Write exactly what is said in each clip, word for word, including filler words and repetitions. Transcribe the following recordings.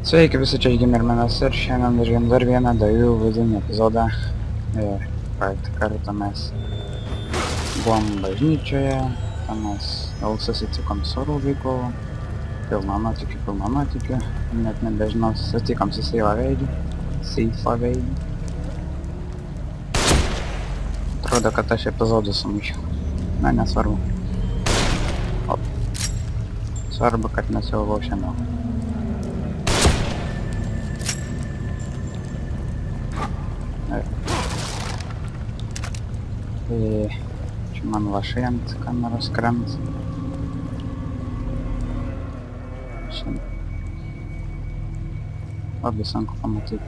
Sveiki visi, čia Gimermenas ir šiandien žaidžiam dar vieną dviejų vidinį epizodą. Ir praeitą kartą mes buvom bažnyčioje, ten mes jau susitikom su Rubiku, pilno nuotykių, pilno nuotykių, net nebežinau, susitikom su Seifo veidį, Seifo veidį. Atrodo, kad aš epizodų sumaišiau. Na, nesvarbu. O. Svarbu, kad nesiaugau šiandien. Tai čia man lašai ant kameros krenta. Šiandien labai sunku pamatyti.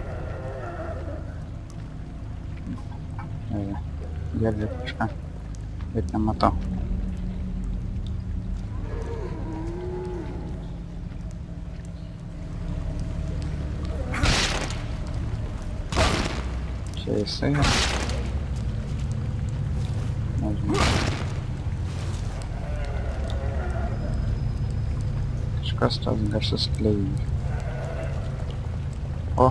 Girdžiu kažką, bet nematau. Čia jisai. Nežinau. Kažkas tos garsus skleidžia. O!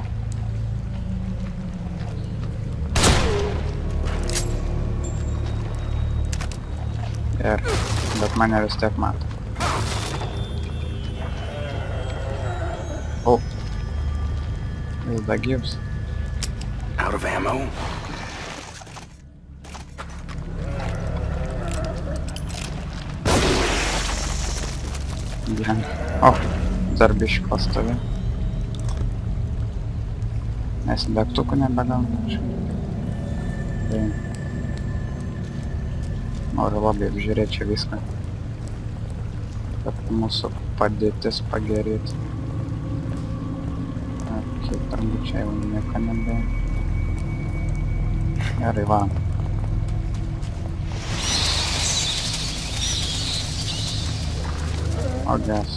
Ir, bet mane vis tiek mato. O! Vis dar gyvs. Out of ammo? Blin. O, dar biškį pastovi. Nes degtukų nebegaunu. Tai noriu labai apžiūrėti čia viską, kad mūsų padėtis pagerėti. Ok, turbūt čia jau nieko nebe. Gerai, va. O, gas.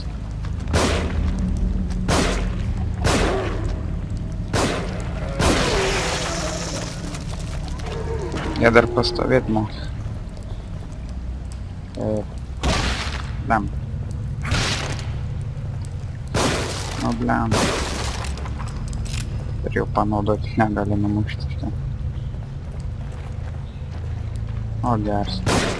Jie dar pastovėt moka. Blem. Nu, blem. Ir jau panaudoti negali numušti šitą. O, geras.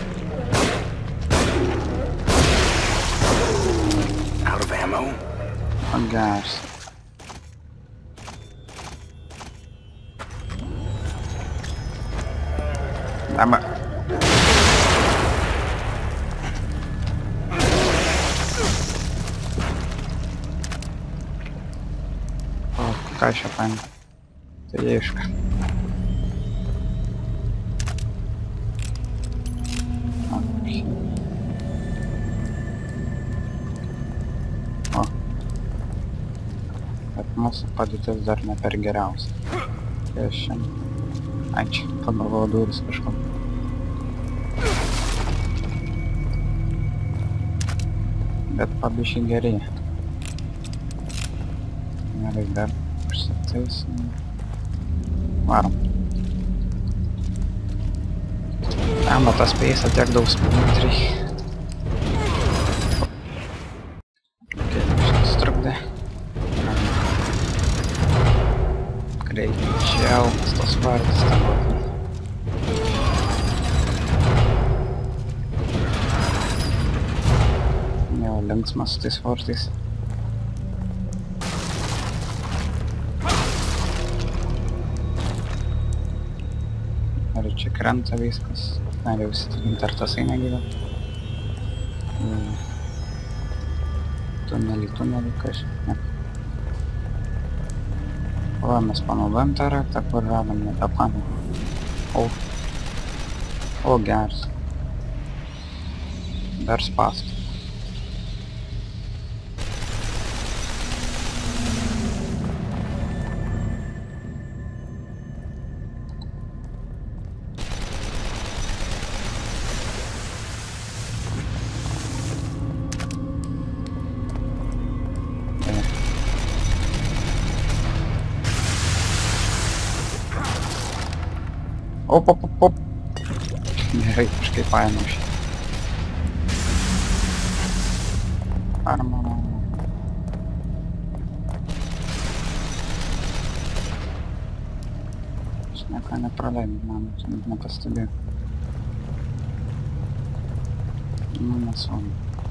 Out of ammo? O, geras. Dama. O, ką čia paėmė? Tai ieška. O. Bet mūsų padėtis dar ne per geriausia. Tai aš šiandien. Ai, čia pagalvojau duris kažko. Bet pabiškai gerėja. Gerai, dar užsitaisim. Varom. Ema, tas peisa tiek daug spintrai. Ok, šitas trukdė. Greičiau, tas vardas ten buvo. Jau linksmas su tais vartais. Ar čia krenta viskas? Ar jau įsitikinti, ar tas eina gyva? Tunelį, tunelį, kažkaip ne. O, mes panaudojam tą raktą, kur radom, nebepamenu. O. O, geras. Dar spąstų. Op, op, op, op. Gerai, kažkaip paėmiau šį. Armor. Aš nieko nepraleidau, man čia net nepastebėjau. Nu, nesvarbu.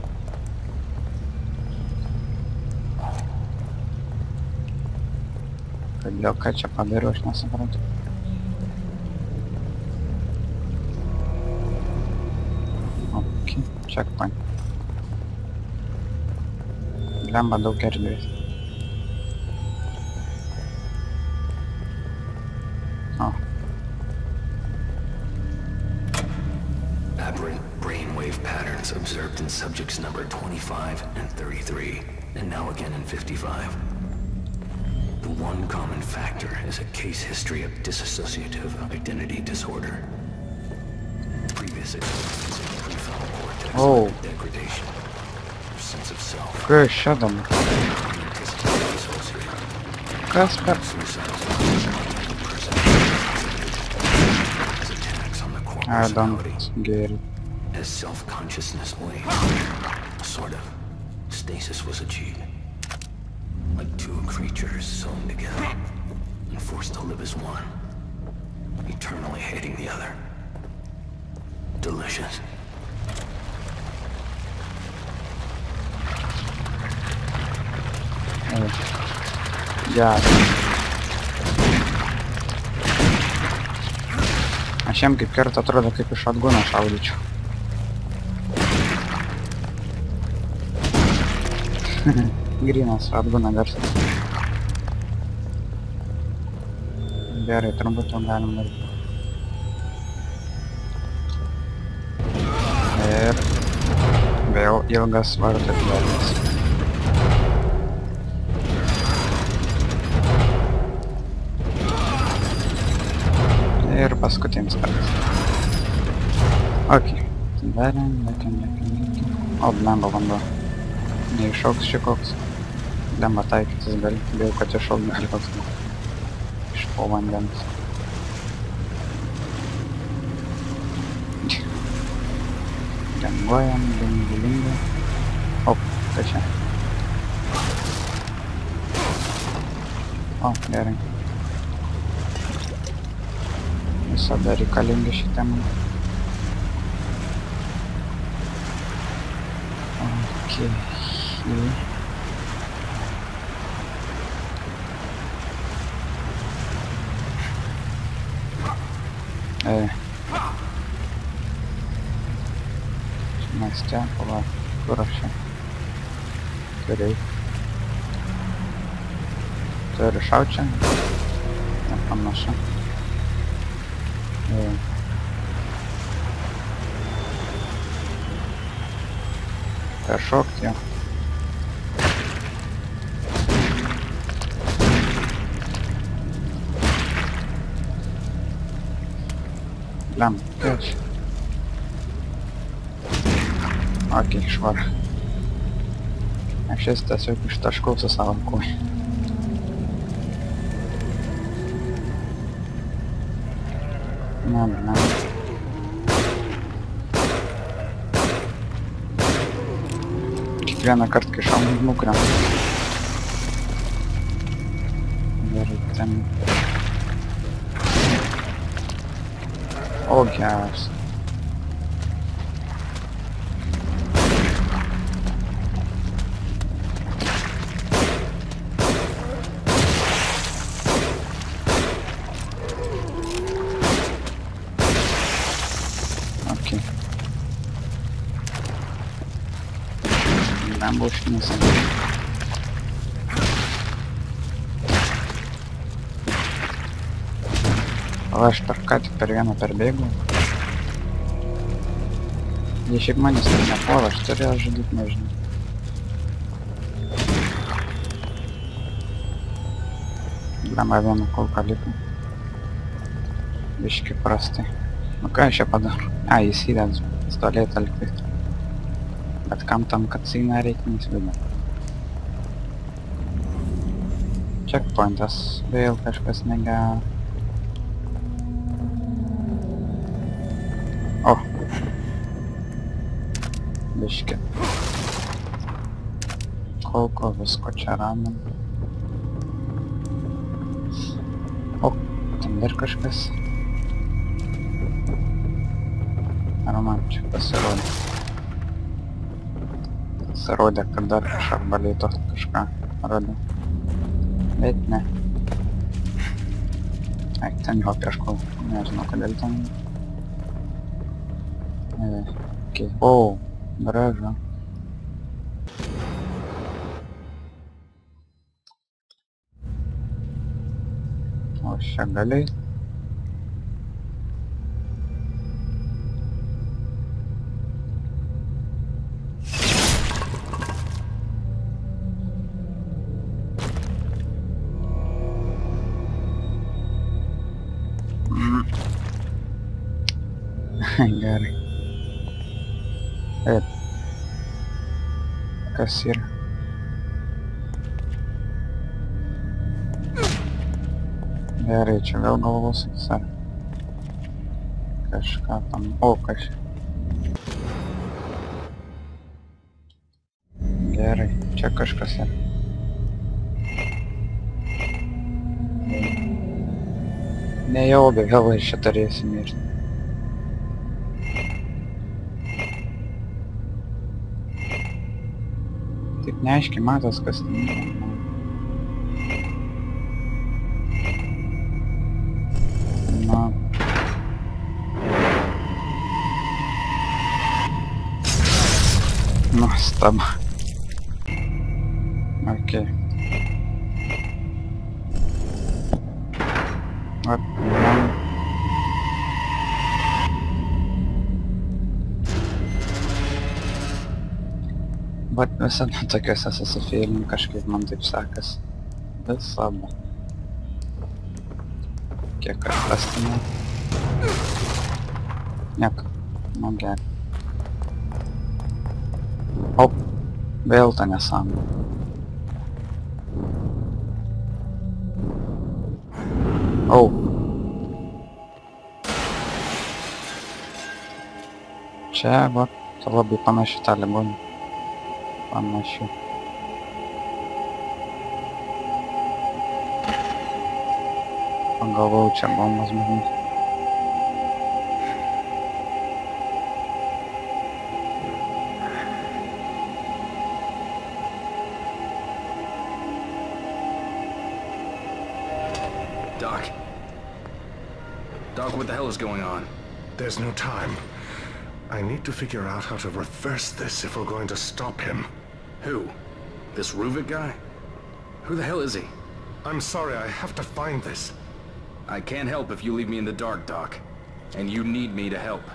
Kodėl, ką čia padariau, aš nesuprantu. Ok, checkpoint. Blemba daug erdvės. O. Aberrant brainwave patterns observed in subjects number twenty-five and thirty-three, and now again in fifty-five. The one common factor is a case history of dissociative identity disorder. Previous experience in prefrontal cortex Oh. degradation, or sense of self. Kas čia dabar? Anticipated dissociative. Kas per... Suicidal as attacks on the core I don't personality. get it. As self-consciousness waned, a sort of stasis was achieved. Like two creatures sewn together and forced to live as one, eternally hating the other. Delicious. Ой. Я. Aš jam kaip kerta atrodo kaip iš šotguno šaudyčiau. Grynas šotguno garsas. Gerai, turbūt jau galim daryti. Ir vėl ilgas vartų atidarymas. Ir paskutinis kartas. Ok. Darėm, lėkiam, lėkiam, lėkiam. O, blemba vanduo. Neišauks čia koks. Blemba taikytis gali. Bijau, kad išauks gali koks. Iš po vandens. Denguojam, lingu, lingu. O, tai čia. O, gerai. Visada reikalingi šitie man. Okei. E. Mes čia, pala, kur aš čia? Turiu. Turiu šaut čia? Nepanašu. E. Peršokti jau. Lem, kač. Ok, švar. Aš šis tiesiog ištaškau su savo kūj. Ne, ne. Kiekvieną kartą, kai šaunu, nukrenta. Gerai, ten. O, geras. Okei. Ben boş insan. O, aš per ką tik per vieną perbėgau. Jie šiaip manęs ir nepuola, aš turėjau žudyti, nežinau. Blema vieną kulką liko. Biški prastai. Nu ką aš čia padaru? A, jis įdėdus pistolėtą liktai. Bet kam tam cutscene reikia neįsivaizduoti. Checkpointas. Vėl kažkas negero. O. Biški. Kolko visko čia radom. O, ten dar kažkas. Ar man čia pasirodė? Pasirodė, kad dar iš arbaleto kažką radau. Bet ne. Ai, ten jo kažko, nežinau, kodėl ten. E, okay. O, gražu. O čia galiai. Gerai. Taip. Kas yra? Gerai, čia vėl galvos ar kažką tam... O, kas čia? Gerai, čia kažkas yra. Nejaugi, vėl ir čia turėsi mirti. Taip neaiškiai matos, kas ten yra. Na. Nuostaba. Okei. Vat, man... Vat visada tokiuose susifėlinimu kažkaip man taip sekas. Visada. Kiek aš pastinau. Nieko. Nu gerai. O, vėl ta nesąmonė. O. Čia, va, tai labai panaši ta ligonė. Panašiu. Pagalvojau, čia bombas būtent. Doc. Doc, what the hell is going on? There's no time. I need to figure out how to reverse this if we're going to stop him. Who? This Ruvik guy? Who the hell is he? I'm sorry, I have to find this. I can't help if you leave me in the dark, Doc. And you need me to help.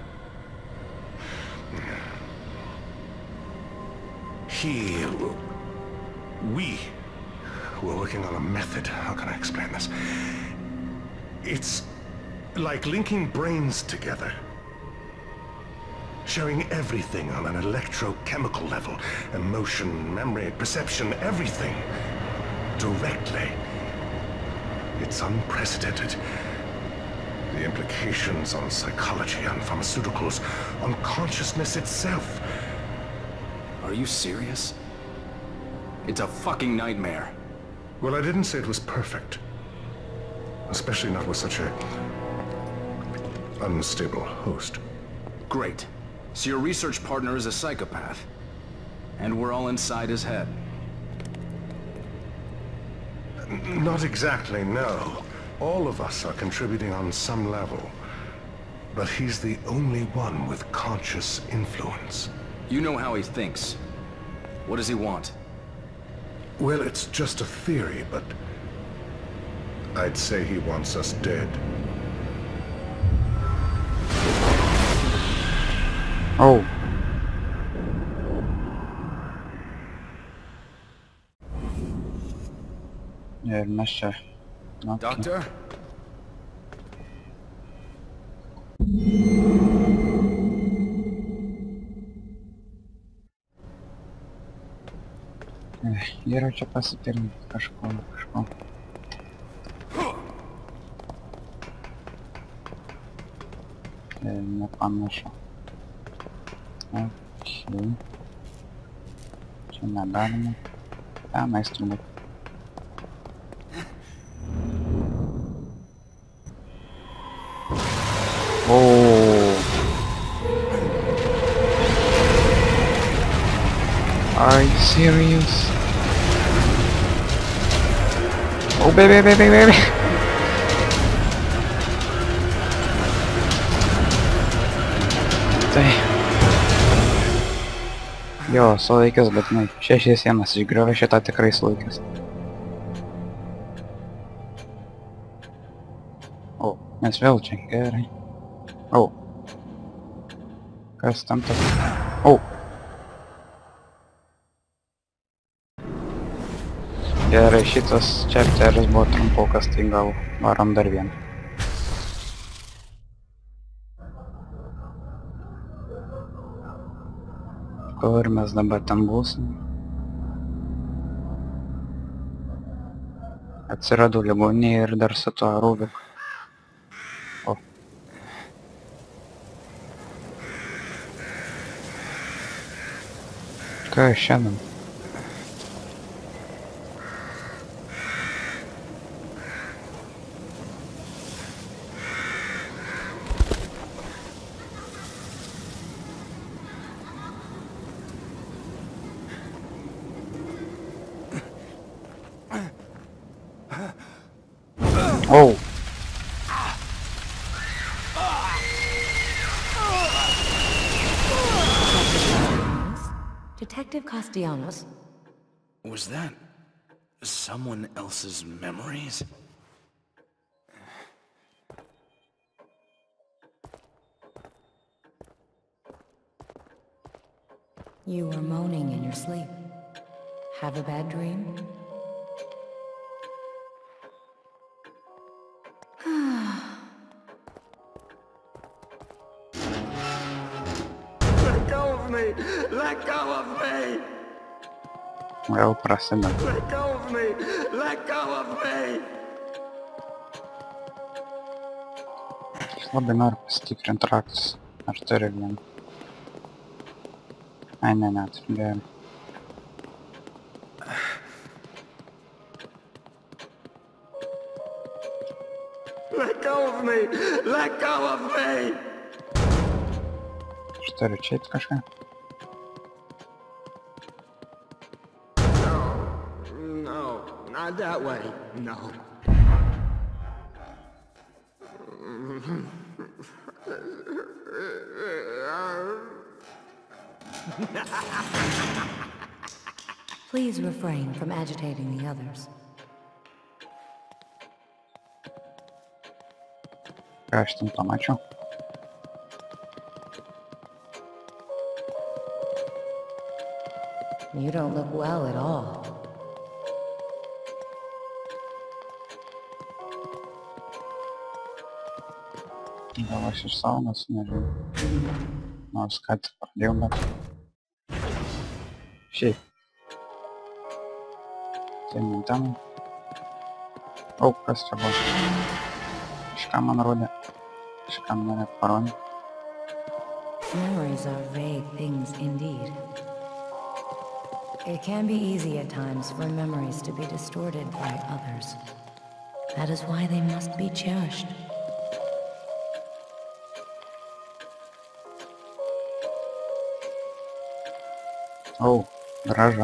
He... We... We're working on a method. How can I explain this? It's like linking brains together. Sharing everything on an electrochemical level. Emotion, memory, perception, everything. Directly. It's unprecedented. The implications on psychology, on pharmaceuticals, on consciousness itself. Are you serious? It's a fucking nightmare. Well, I didn't say it was perfect. Especially not with such a... unstable host. Great. So your research partner is a psychopath. And we're all inside his head. N- not exactly, no. All of us are contributing on some level. But he's the only one with conscious influence. You know how he thinks. What does he want? Well, it's just a theory, but... I'd say he wants us dead. Oh. Ir mes čia. Okay. Doctor? Yra čia pasipirnti kažko, kažko. Nepanašu. Okay. Čia negalime. Tenais turbūt. Oh. Are you serious? Oh baby baby baby. Tai. Jo, sulaikęs, bet nu, šešias sienas išgriovė, šitą tikrai sulaikęs. O, mes vėl čia, gerai. O. Kas tam tas? O. Gerai, šitas chapteris buvo trumpokas, tai gal varom dar vieną. Kur mes dabar ten būsim? Atsirado ligoninėje ir dar su tuo Rubiku. O. Ką šiandien? Oh! Detective Castellanos? Was that someone else's memories? You were moaning in your sleep. Have a bad dream? Let go of me! Let go of me! Vėl prasideda. Let go of me! Let go of me! Aš labai noriu pastikrinti raktus. Ar turi vieną? Ai, ne, net. Gerai. Let go of me! Let go of me! Aš turiu čia eit kažką. No, no, not that way. No. Please refrain from agitating the others. Ką aš ten pamačiau? You don't look well at all. Gal aš iš saugas, nežinau. Nors ką tik pradėjau, bet... Šiaip. Tai mintam. O, kas čia buvo? Kažką man rodė. Kažką man parodė. Memories are vague things indeed. It can be easy at times for memories to be distorted by others. That is why they must be cherished. O, gražu.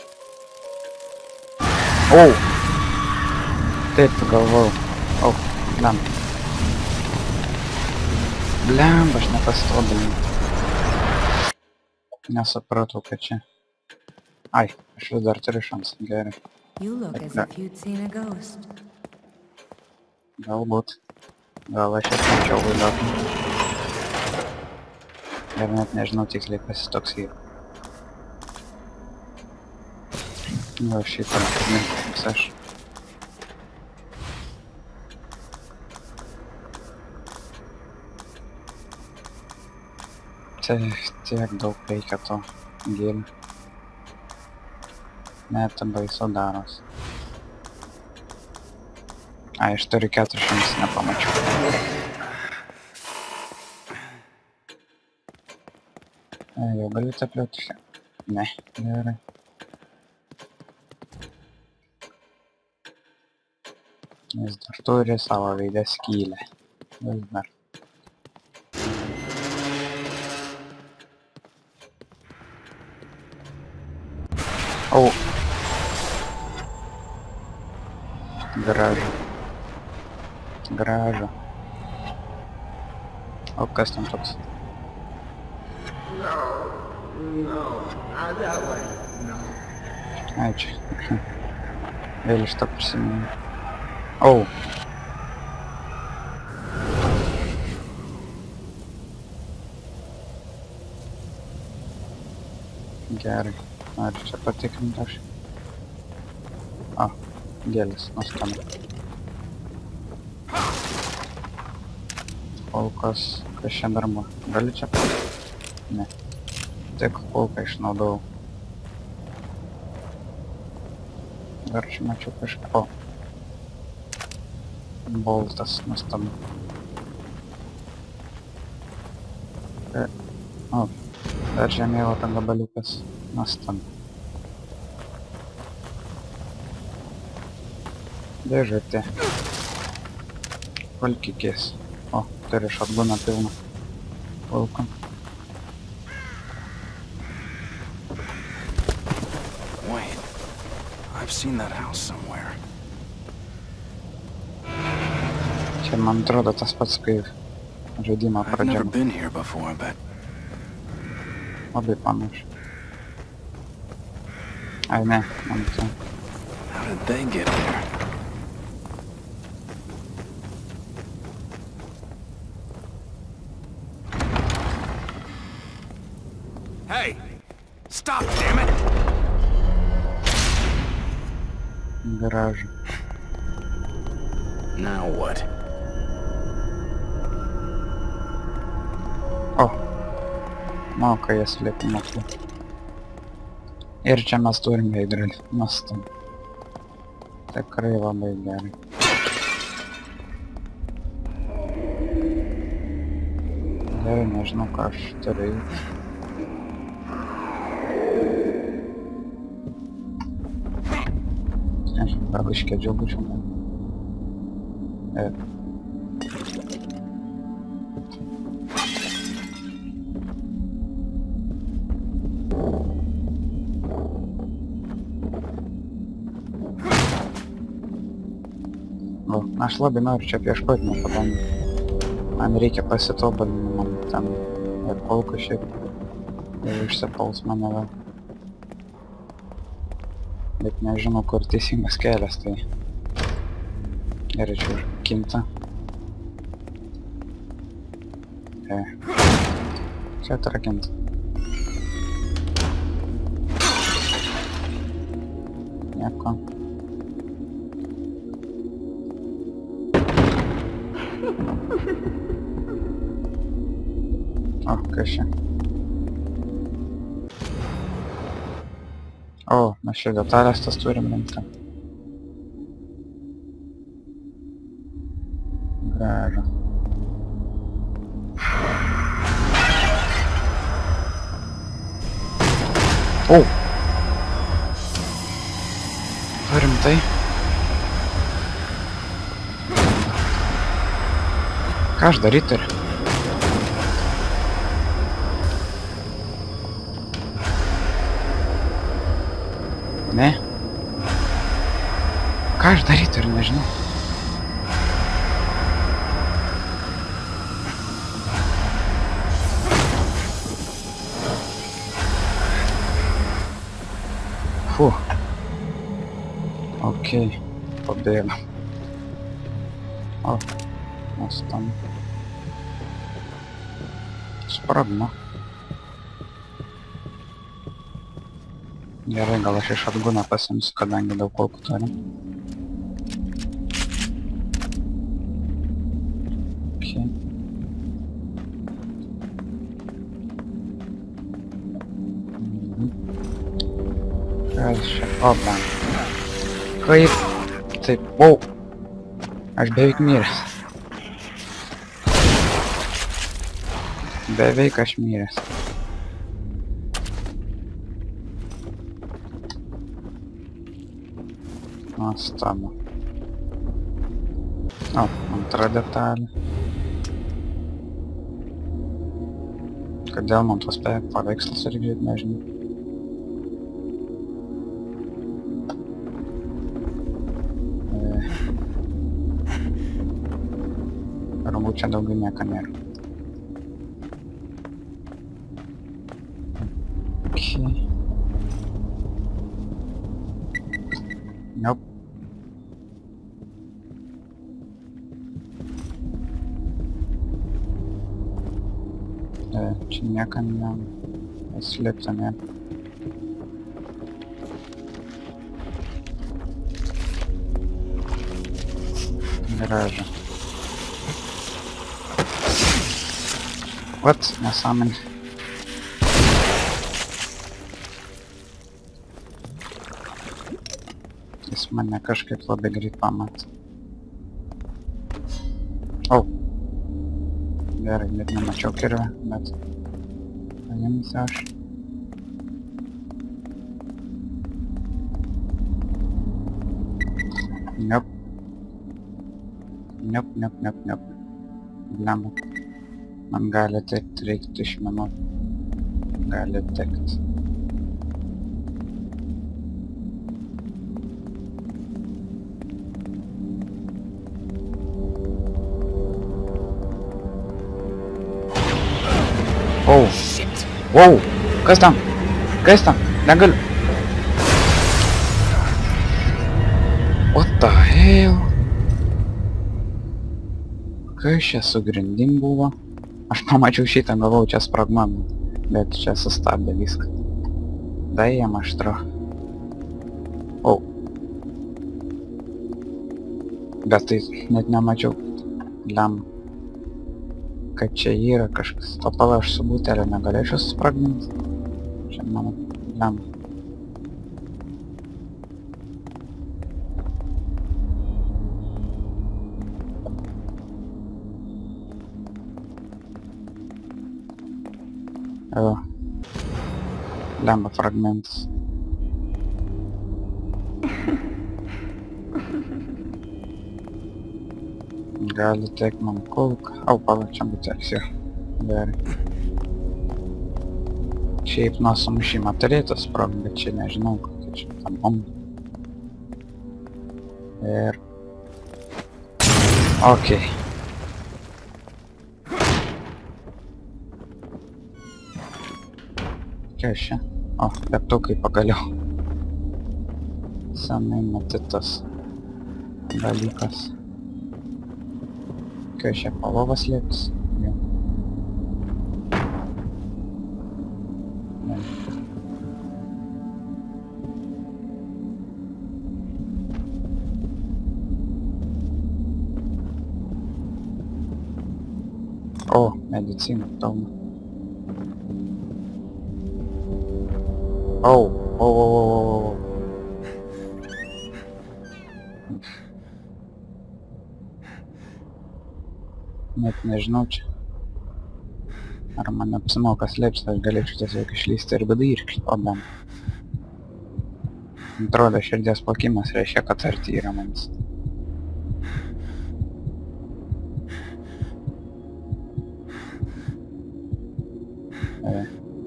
O! Taip galvojau. O, blem. Blem, aš nepasitobulinau. Nesupratau, kad čia. Ai, aš vis dar turiu šansą, gerai. You look as if you'd seen a ghost. Galbūt. Gal aš jas mačiau vaiduoklį. Ir net nežinau tiksliai, kas jis toks yra. Gal šitą vis aš. Čia tiek daug reikia to gėlių. Net baisu daros. Ai, aš turiu keturis šimtus, nepamačiau. Ai, jau galiu tepliuoti šią. Ne, gerai. Jis dar turi savo veidę skylę. Vis dar. Au. Gražu. Gražu. O kas ten toks? Ai, čia. Vėl iš to prisimenu. Au. Gerai. Noriu čia patikrinti aš. O, gėlės, nuskamba. Kulkos, kas čia dar buvo? Gali čia patikrinti? Ne. Tik kulką išnaudojau. Dar čia mačiau kažką. O. Boltas nuskamba. E, o. Dar žemėlapio gabaliukas nuskamba. Dėžutė. Valkikės. O, turi šotguną pilną. Kulką. Wait, I've seen that house somewhere. Čia man atrodo tas pats kaip žaidimo I've never pradžia. been here before, but Labai panašu. Ai ne, man tai. how did they get here? Hey! Stop, damn it! Gražu. Now what? O. Moka jas liepti mokslu. Ir čia mes turim veidrodį. Nuostam. Tikrai labai gerai. Gerai, nežinau, ką aš turiu. Nežinau, gal iškėdžiau būčiau. E. O, aš labai noriu čia pieškoti, nes kadangi man reikia pasitobulinti, man ten ir kulka šiek jau išsipaus mane vėl. Bet nežinau, kur teisingas kelias, tai gerai čia užkinta. E. Čia atrakinta. Nieko. O, kas čia? O, mes čia detalės tas turim rinkti. Gražu. O! Turim tai. Ką aš daryt turiu? Ne? Ką aš daryt turiu, nežinau. Фу. Окей. Побегал. О, у нас там sprogmo. Gerai, gal aš iš atgūną pasimsiu, kadangi daug kulkų turim. Okay. Mhm. Kas čia? O, bam. Kaip? Taip, wow. Aš beveik miręs. Beveik aš miręs. Nuostabu. O, antra detalė. Kodėl man tos paveikslas irgi, nežinau. čia daugiau nieko nėra. Okay. Nope. E, čia nieko ne... Slėpta nėra. Garažą. What? Nesąmonė. Jis mane kažkaip labai greit pamatė. O! Gerai, bet nemačiau kirvę, bet... paimsiu aš. Nope. Niup, niup, niup, niup. Blemba. Man gali tekt reikti išminuot. Gali tekt. Wow. Wow. Kas tam? Kas tam? Negaliu. What the hell? Kas čia su grindim buvo? Aš pamačiau šitą, galvau, čia spragma, bet čia sustabdė viską. Dai jam aštro. O. Bet tai net nemačiau. Lem. Kad čia yra kažkas. O pala aš su butelio negalėčiau suspragdinti. Čia mano lem. O. Lemba fragmentas. Gali tekt man kulką. Au, pala, čia butelis jau. Gerai. Šiaip nuo sumušimo turėtų sprogti, bet čia nežinau, kokia čia ta bomba. Ir... Okei. Kas čia? O, degtukai pagaliau. Senai matytas dalykas. Kas čia palovas liepis? Jo. Ne. O, medicina, daug. Oh, oh, oh, oh, oh. Net nežinau čia. Ar man apsimoka slėpti, aš galėčiau tiesiog išlysti ir bėdai ir klipodam. Atrodo, širdies plakimas reiškia, kad arti yra manis. E.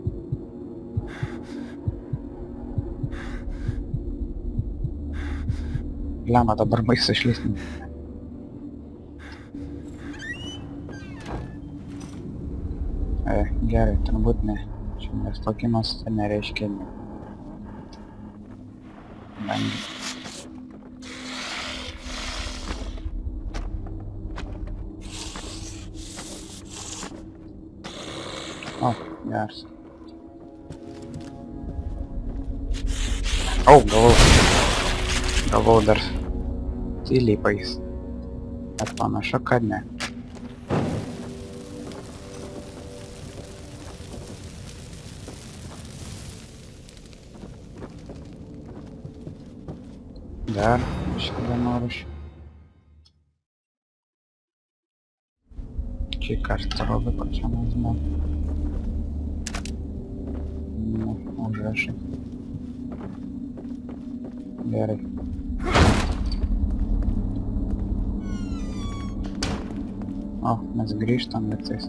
Lemma, dabar baisu išlysti. E, gerai, turbūt ne. Širdies plakimas tai nereiškia ne. Bangi. O, geras. O, galvau. Galvau dar tyliai pais. Bet panašu, kad ne. Dar iškada noriu. Čia kartą rodo, kad čia mes man. Nu, užrašai. Gerai. O, mes grįžtam lėtais.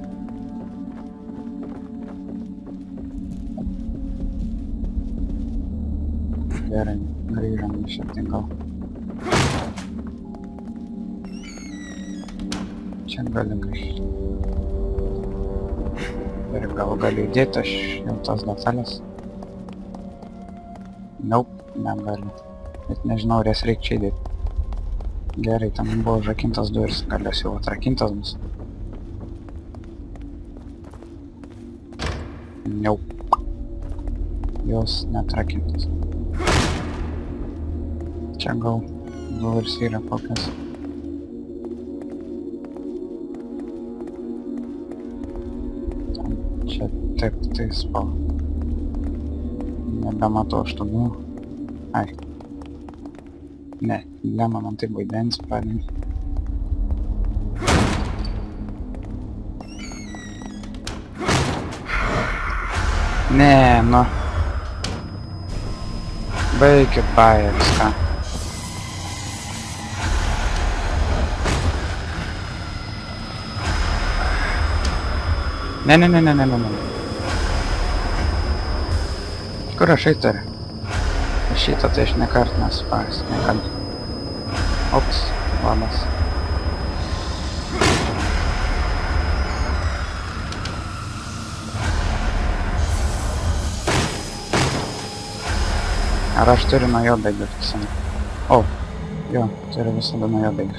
Gerai, grįžam iš atgal. čia galingai. Ir gal galiu įdėti aš jau tas detalės. Naup, negaliu. Bet nežinau, ar jas reikia čia įdėti. Gerai, ten buvo užrakintas duris, gal jos jau atrakintas bus. Naup. Jos neatrakintas. Čia gal duris yra kokias. Čia taip tai spau. Nebematau aš tų buvo. Ai. Ne, lemą man taip vaidens pradėm. Ne, nu. Baikit baigęs, ką. Ne, ne, ne, ne, ne, ne, ne. Kur aš įtariu? Šitą tai aš nekart nesupras, nekart. Ops, labas. Ar aš turiu nuo jo bėgti visame? O, jo, turiu visada nuo jo bėgti.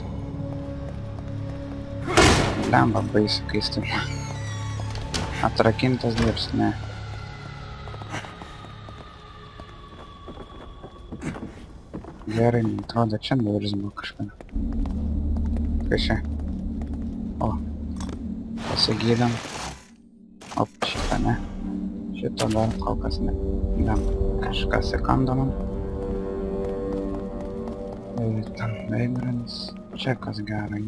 Lemba baisi keistai. Atrakintas dirbs, ne. Gerai, man atrodo, čia duris buvo kažkada. Kas čia? O, pasigydam. Op, šitą ne. Šito dar kol kas ne. Dam, kažkas įkando man. Ir ten veidrodis. Čia kas gerai.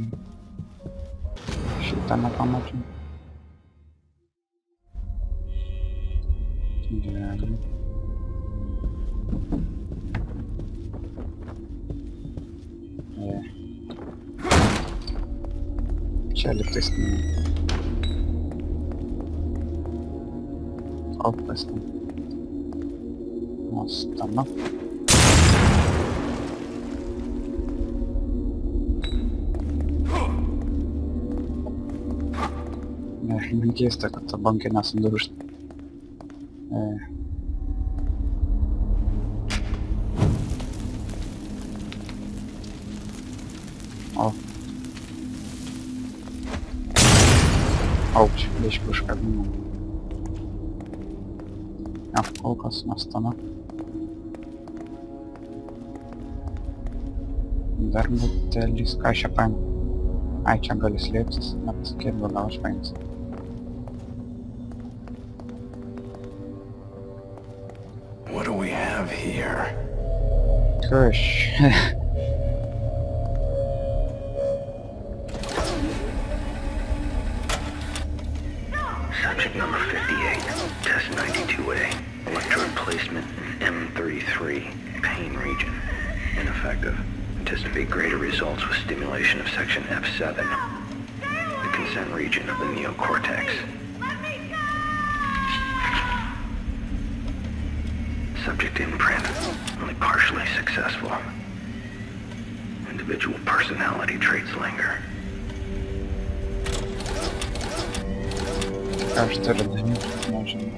Šitą nepamačiau. Gerai. Čia liktais ne. Opas ten. Nuostama. Ne, man keista, kad ta bankė nesuduršta. E. O. Auč, biškį užkabinau. Ja, kol kas nuostama. Dar butelis, ką aš čia paėmiau? Ai, čia gali slėptis, nepasakėt, gal aš paėmsiu. What do we have here? Gosh. Subject number fifty-eight, test ninety-two A, electrode placement in M thirty-three, pain region. Ineffective. Anticipate greater results with stimulation of section F seven, the consent region of the neocortex. Subject imprint, only partially successful. Individual personality traits linger. Aš turiu daryti, nežinau.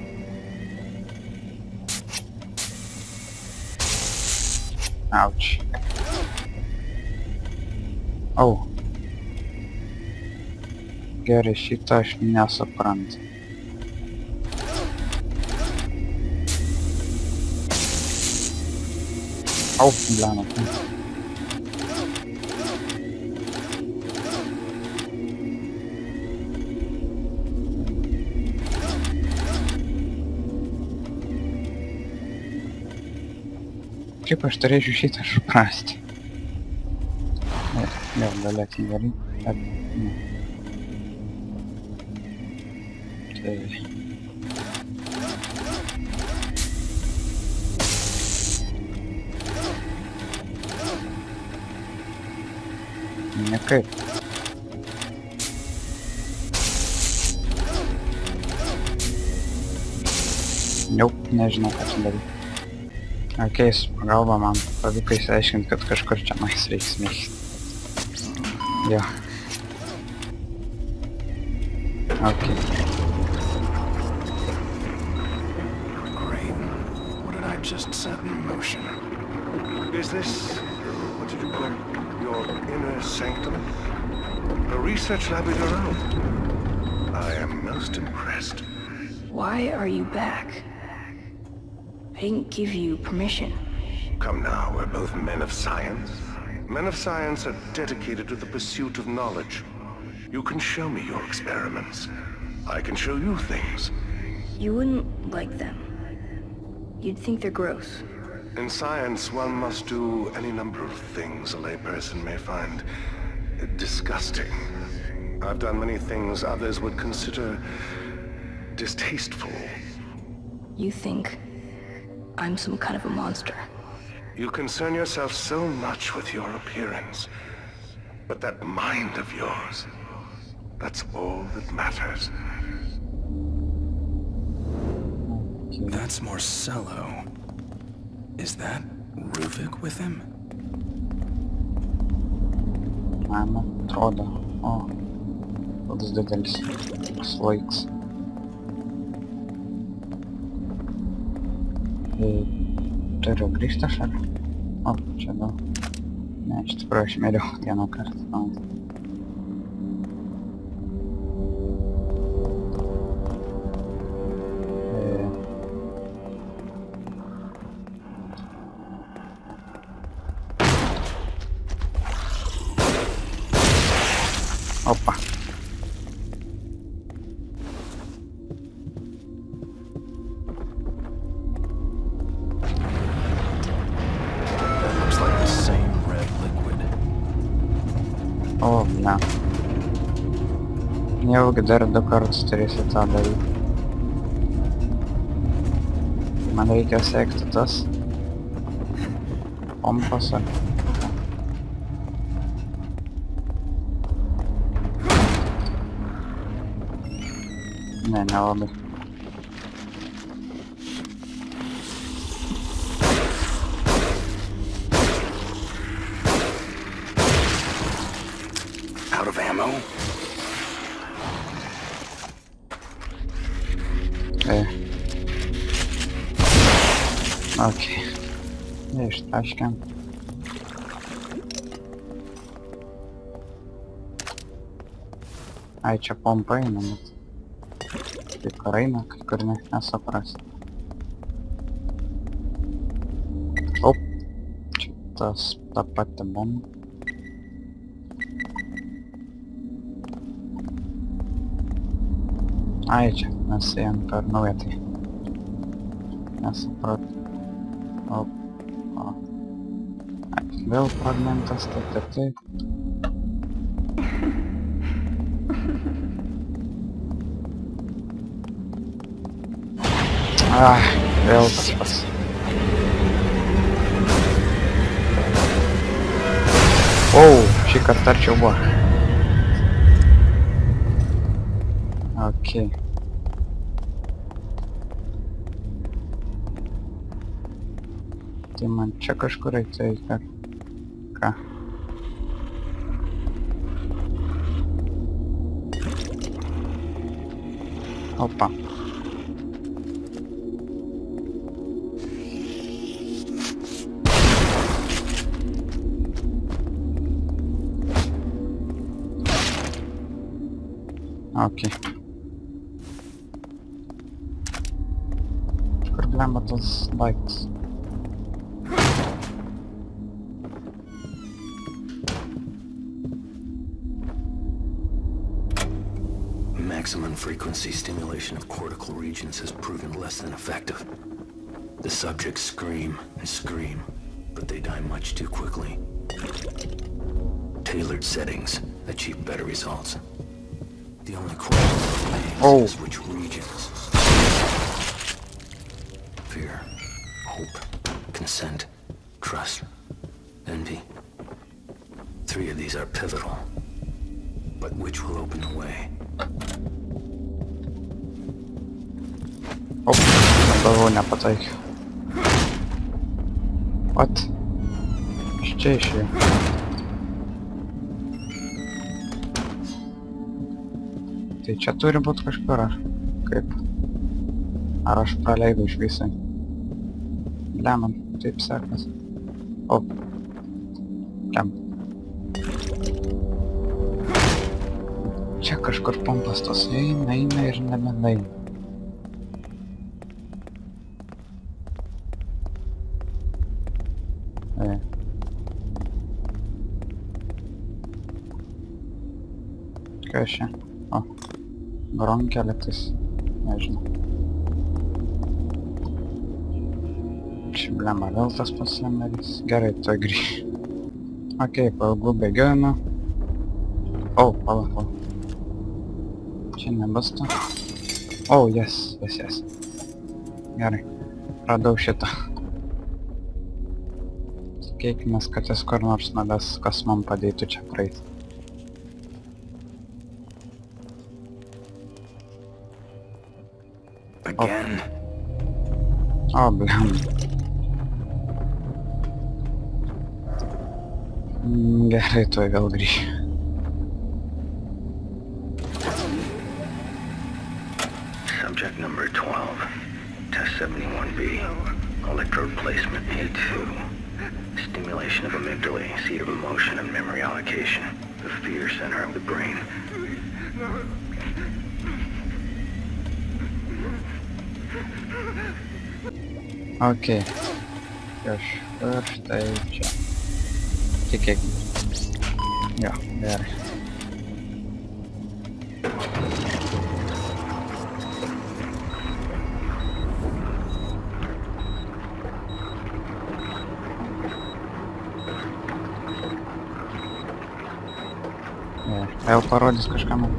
Auč. Au. Gerai, šitą aš nesuprantu. Au, blena. Kaip aš turėčiau šitą suprasti? Vėl galėtum daryti, bet ne. Tai... Nekaip. Jau, nežinau, ką čia daryti. Ok, su pagalba man pavyko išsiaiškinti, kad kažkur čia mais reiks mėgti. Jo. Окей. Great. What did I just set in motion? Is this, what did you call it, your inner sanctum? A research lab of your own? I am most impressed. Why are you back? I didn't give you permission. Come now, we're both men of science. Men of science are dedicated to the pursuit of knowledge. You can show me your experiments. I can show you things. You wouldn't like them. You'd think they're gross. In science, one must do any number of things a layperson may find disgusting. I've done many things others would consider distasteful. You think I'm some kind of a monster. You concern yourself so much with your appearance. But that mind of yours, that's all that matters. That's Marcello. Is that Ruvik with him? Man atrodo. O, toks didelis slaiks. Turiu grįžti šalia. O, čia gal. Ne, iš tikrųjų aš mėriau vieną kartą. Opa. Looks like the same red liquid. O, ne. Nejaugi dar du kartus turėsiu tą daryti. Man reikia sekti tas pompas ar... Ne, nelabai. Out of ammo? E. Okei. Ištaškėm. Ai, čia pompa eina, bet... Kai kur eina, kai kur ne, nesupras. Op. Čia tas ta pati bomba. Ai, čia mes ėjom per naują, tai nesuprat. Op. O. Ai, vėl fragmentas, taip, taip, taip. Ah, vėl tas pats. O, šį kartą arčiau buvo. Okei. Tai man čia kažkur eiti, ką? Ką? Opa. Okei. Kur blemba tas daiktas? Maximum frequency stimulation of cortical regions has proven less than effective. The subjects scream and scream, but they die much too quickly. Tailored settings achieve better results. The only question remains Oh. is which regions. Fear, hope, consent, trust, envy. Three of these are pivotal. But which will open the way? Op, galvoju nepataikiau. What? Iš čia išėjau. Tai Tai čia turi būti kažkur, ar kaip? Ar aš praleidau iš visai? Lemon, taip sekas. O. Lem. Čia kažkur pompas tos eina, eina ir nebenaina. E. Kas čia? O. Bronkelis. Nežinau. Čia blema vėl tas pats numeris. Gerai, tuoj grįšiu. Okei, po ilgų bėgiojimų. O, pala, pala. Čia nebus to. O, yes, yes, yes. Gerai. Radau šitą. Tikėkimės, kad jis kur nors nuves, kas man padėtų čia praeiti. Again. O, blem. Gerai, tuoj vėl grįšiu. Subject number twelve. Test seventy-one B. Electrode placement A two. Stimulation of amygdala, seat of emotion and memory allocation. The fear center of the brain. Okei. Kažkur štai čia. Tikėkime. Jo, gerai. Jau parodys kažką man.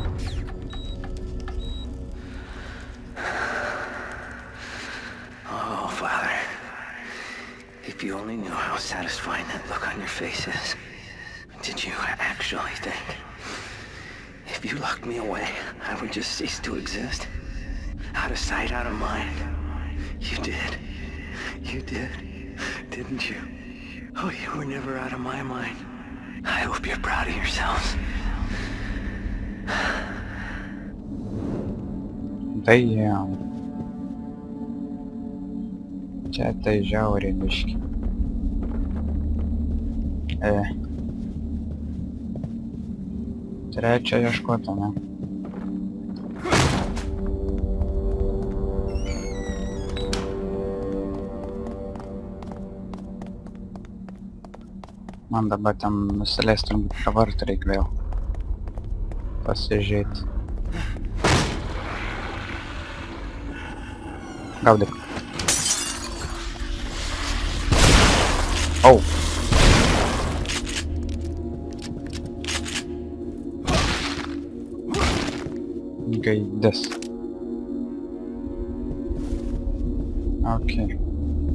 Oh, Father. If you only knew how satisfying that look on your face is. Did you actually think? If you locked me away, I would just cease to exist? Out of sight, out of mind. You did. You did. Didn't you? Oh, you were never out of my mind. I hope you're proud of yourselves. Damn. Čia tai žiauriai biški. E. Trečia ieškota, ne? Man dabar ten nusileist turbūt prie vartų reik vėl pasižiūrėti. Gaudyk. Au. Gaidis. Okay.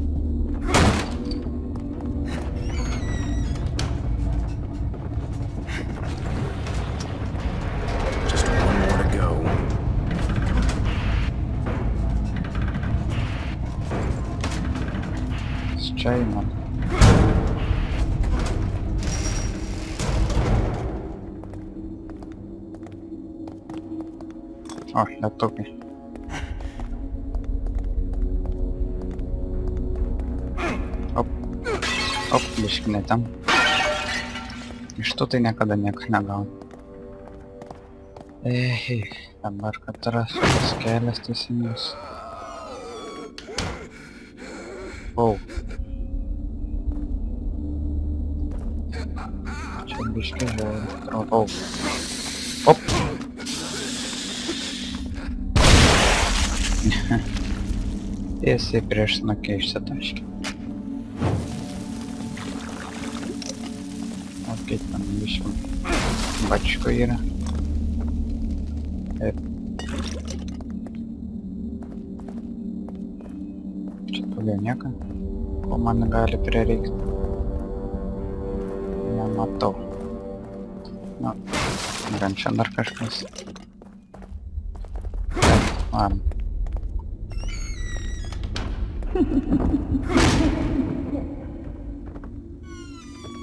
Čia einam. O, lietukai. Op. Op, biškinė ten. Iš to tai niekada nieko negaunu. Ei, dabar kad rasiu tas kelias teisingas. O. Biški žiauri. O, o. Op. Tiesiai prieš snukį išsitaškė. O, kaip ten biški bačko yra. Ir. Čia daugiau nieko. Ko man gali prireikti. Nematau. Nu, gan čia dar kažkas. Varom.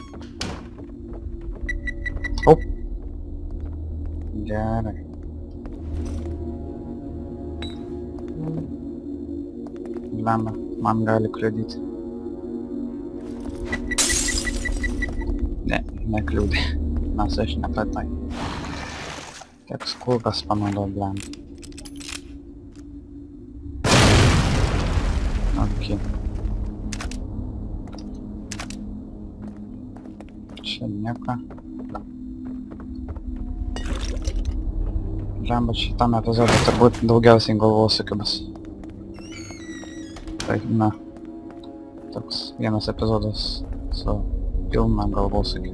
Op. Gerai. blemba, man gali kliudyti. Ne, nekliūdė. Nes aš nepatai. Teks kulkas panaudot blemba. Ok. Čia nieko. Blemba, šitam epizode turbūt daugiausiai galvosūkių bus. Tai, na, toks vienas epizodas su pilna galvosūkių.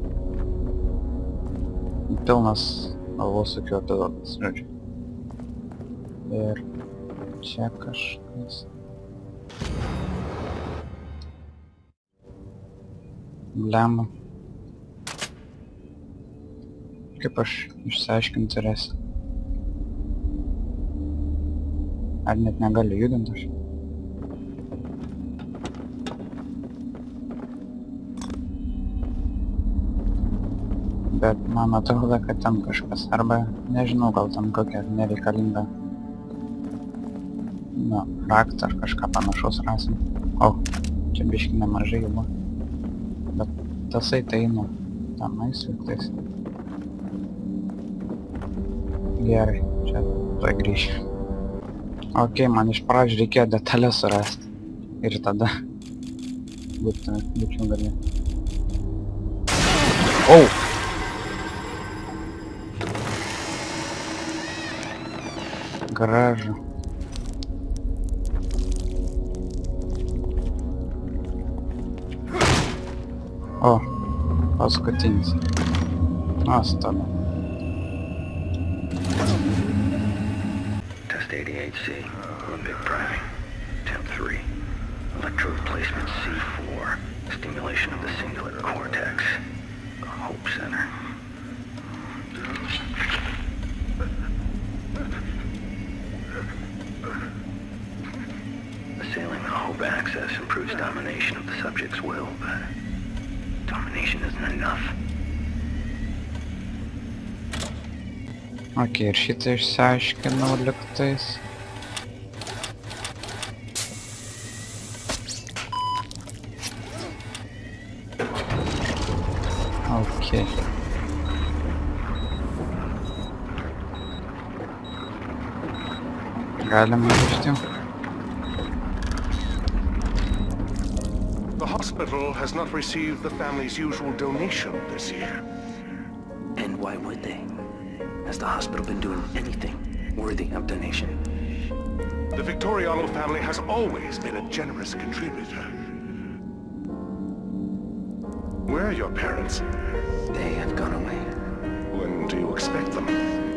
Pilnas galvosūkių epizodas, žodžiu. Ir čia kažkas. Blemba. Kaip aš išsiaiškinti turėsiu? Ar net negaliu judinti aš? Bet man atrodo, kad ten kažkas, arba nežinau, gal ten kokia nereikalinga, nu, raktą ar kažką panašaus rasim. O, čia biški nemažai buvo. Bet tasai tai einu tenais liktais. Gerai, čia tuoj grįšiu. Ok, man iš pradžių reikėjo detalės surasti. Ir tada būtų, būčiau galė. Au! Gražu. O, paskutinis. Nuostabu. Test eighty-eight C, Olympic priming. Temp three. Electrode placement C four. Stimulation of the cingulate cortex. The Hope Center. Assailing the Hope axis improves domination of the subject's will, but domination isn't enough. Ok, ir šitą išsiaiškinau liktais. Ok. Galime grįžti. The hospital has not received the family's usual donation this year. And why would they? Has the hospital been doing anything worthy of donation? The Victoriano family has always been a generous contributor. Where are your parents? They have gone away. When do you expect them?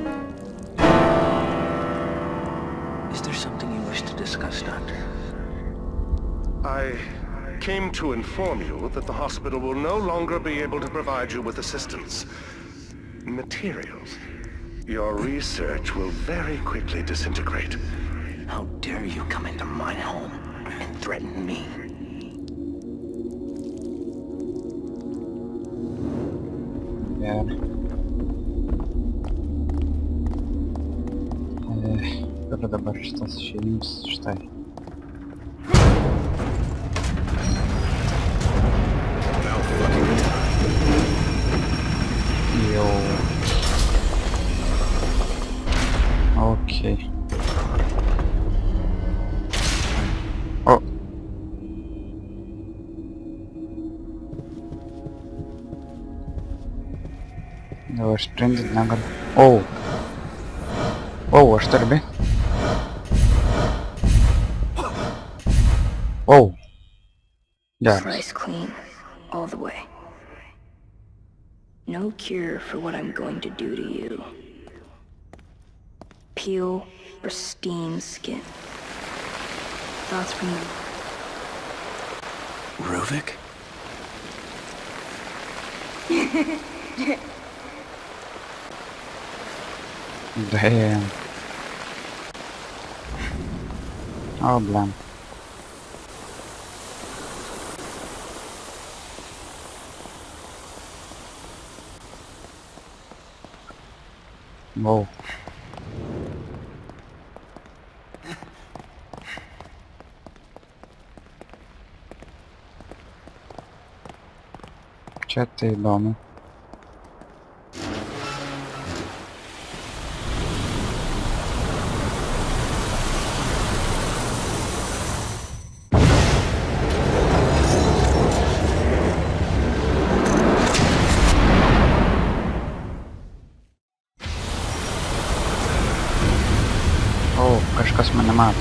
Is there something you wish to discuss, Doctor? I came to inform you that the hospital will no longer be able to provide you with assistance. Materials. Your research will very quickly disintegrate. How dare you come into my home and threaten me? Ir... E, kur dabar šitas šeims, štai. Jau. Ok. O. Jau aš sprendit negaliu. O. O, aš tarbi. O. Geras. Slice clean, all the way. No cure for what I'm going to do to you. Peel, pristine skin. Thoughts from you? Ruvik? Damn. Oh, blam. Whoa. Čia tai įdomu. O, kažkas mane mato.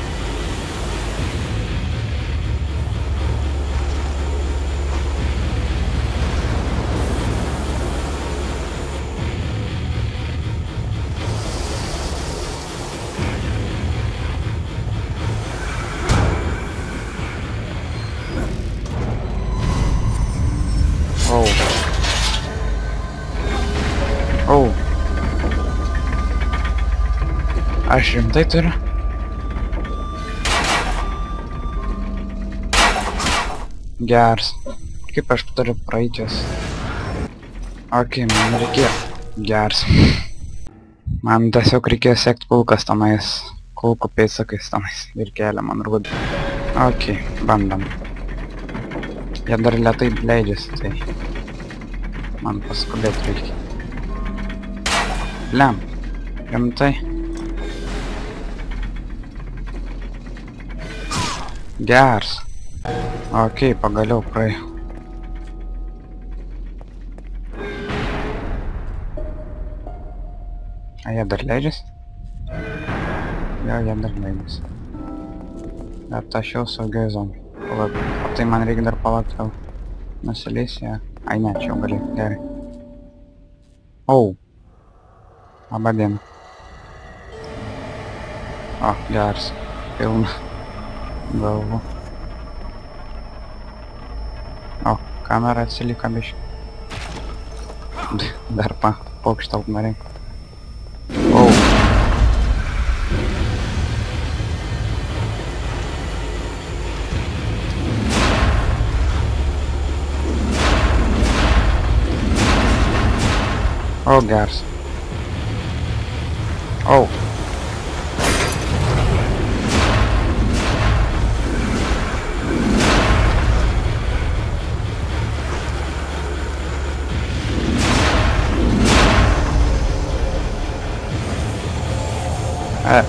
Oh. Oh. Aš rimtai turiu? Geras. Kaip aš turiu praeitis? Ok, man reikėjo. Geras. Man tiesiog reikėjo sekti kulkas tenais. Kulkų pėdsakais tenais. Ir kelia man rūdį. Ok, bandam. Jie dar lėtai leidžiasi, tai man paskubėti reikia. Lem, rimtai. Geras. Ok, pagaliau praėjau. A jie dar leidžiasi? Jo, jie dar leidžiasi. Bet aš jau saugiai zonai. Palauk, o tai man reikia dar palaukti, gal nusileis ją. Ai ne, čia jau gali, gerai. Au. Labą dieną. O, geras. Pilna. Galvu. O, kamera atsiliko biškį. Dar pa, paukštauk norėjau. Au. O, geras. O. E.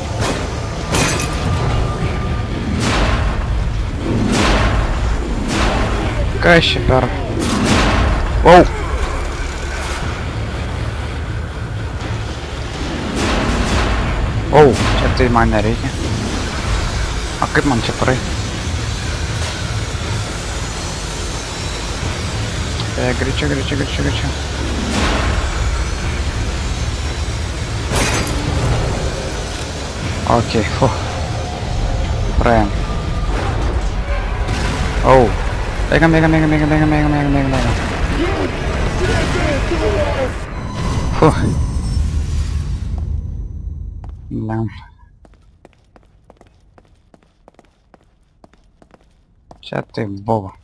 Kas čia per... O. O, čia tai man nereikia. A kaip man čia praeit? E, greičiau, greičiau, greičiau, greičiau. Ok, fu. Praėjom. O. Bėgam, bėgam, bėgam, bėgam, bėgam, bėgam, bėgam, bėgam, bėgam. Fu. Lem. Čia tai buvo.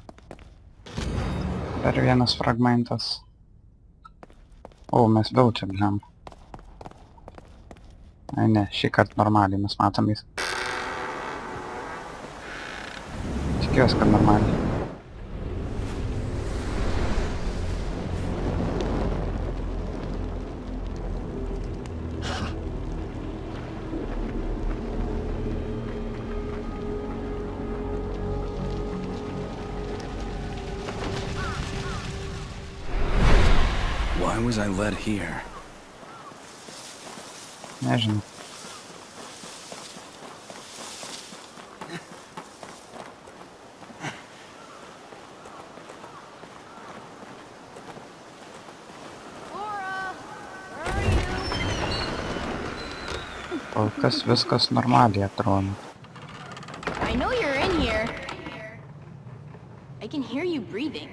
Dar vienas fragmentas. O, mes vėl čia blem. Ai ne, šį kartą normaliai mes matom jis. Tikiuosi, kad normaliai. Why was I led here? Nežinau. Kol kas viskas normaliai atrodo. I know you're in here. I can hear you breathing.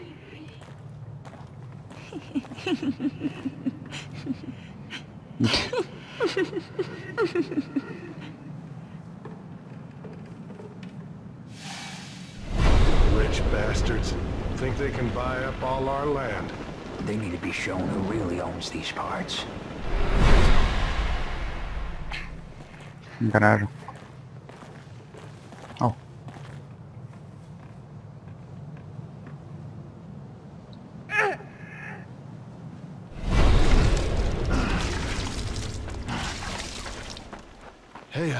Rich bastards think they can buy up all our land. They need to be shown who really owns these parts. Gražu. O.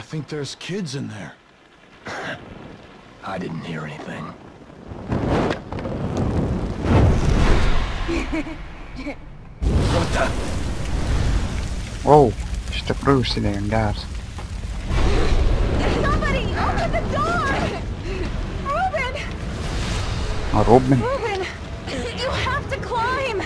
think there's kids in there. I didn't hear anything. What the? Wow, iš tikrųjų užsidėjom geras. Somebody, open the door! Ruben! O, Ruben? Ruben! You have to climb!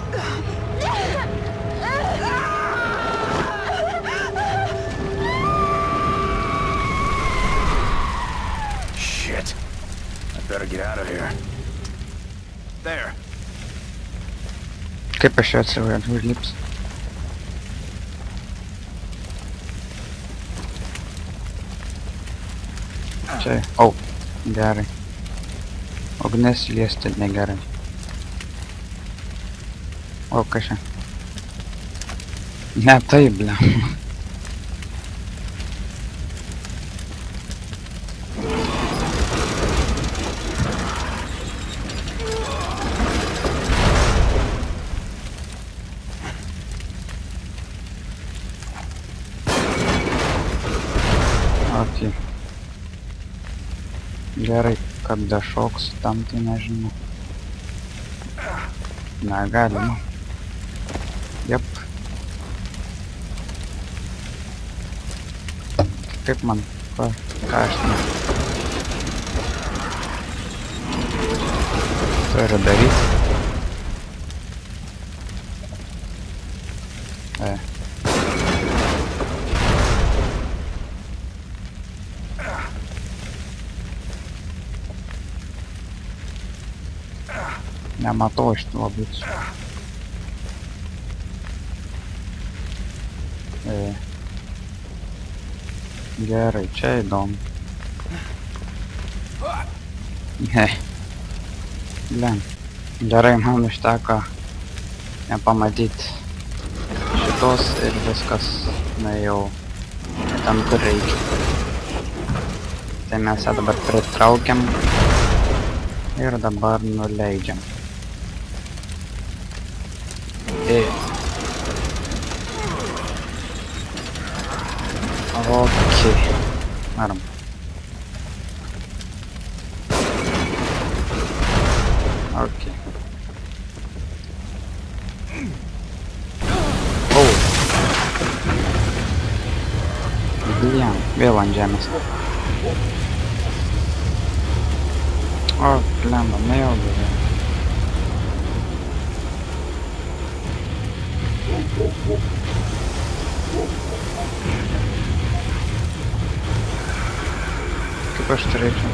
Shit. I better get out of here. There. Kaip aš čia atsivažiuoju užlips? Čia, o, gerai. Ugnis liesti negerai. O, kas čia? Ne taip, ble. Okay. Gerai, kad dašoks tam, tai nežinau. Negalima. Jep. Kaip man? Ką, ką aš ne? Turiu daryti. E. Nematau iš to būtų. E. Gerai, čia įdomu. Ne. Len. Gerai, man užteko nepamatyti šitos ir viskas, na jau tam, kur reikia. Tai mes ją dabar pritraukiam ir dabar nuleidžiam. E. Okei. Varom. Okei. O. Bliam, vėl ant žemės. O, blemba, nejau gerai. Kaip aš turėčiau?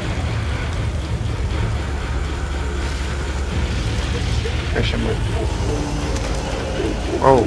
Kas čia buvo? Wow.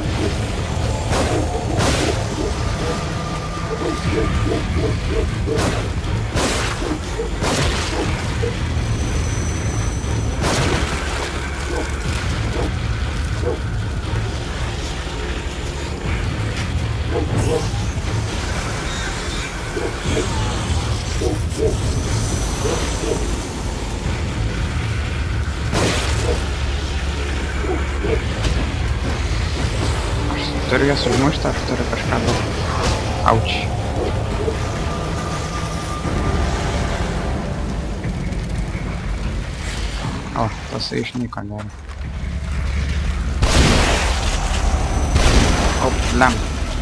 Turiu jas užmušti, aš turiu kažką daug. Auč. O, tasai išnyko gerai. O, lem.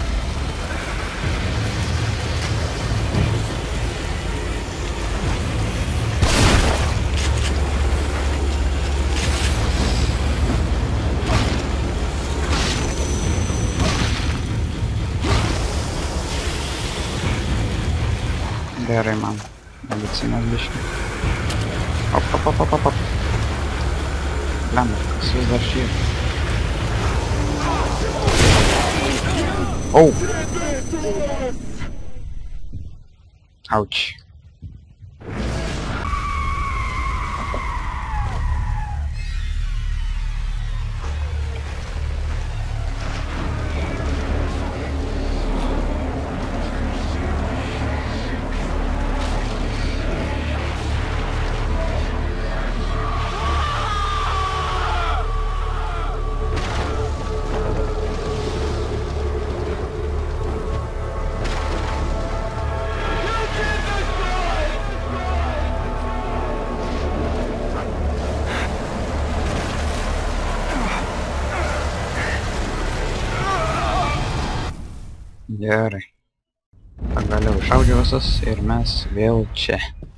Gerai man, medicinos biškį. Op, op, op, op, op, op. Lemba, kas vis dar šį. Au! Auč. Gerai. Pagaliau išaudžiau visus ir mes vėl čia.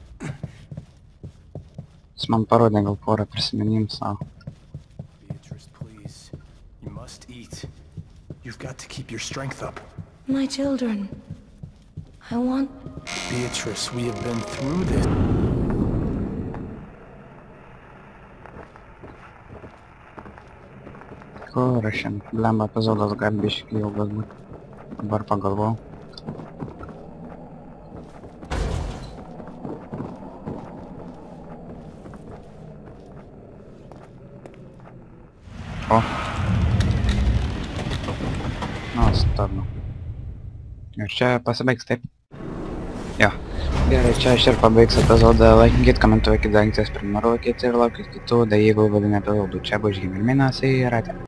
Jis man parodė gal porą prisiminimų savo. Beatrice, please. You must eat. You've got to keep your strength up. My children. I want... Beatrice, we have been through this. Kur aš šiandien? Blemba epizodas gali biškį ilgas būt. Dabar pagalvojau. O. Nu, stabnu. Ir čia pasibaigs, taip? Jo. Gerai, čia aš ir pabaigsiu epizodą. Laikykit, komentuokit, dankitės, prenumeruokit ir laukit kitų The Evil Within epizodų. Čia buvo Žygimantas ir Jūratė.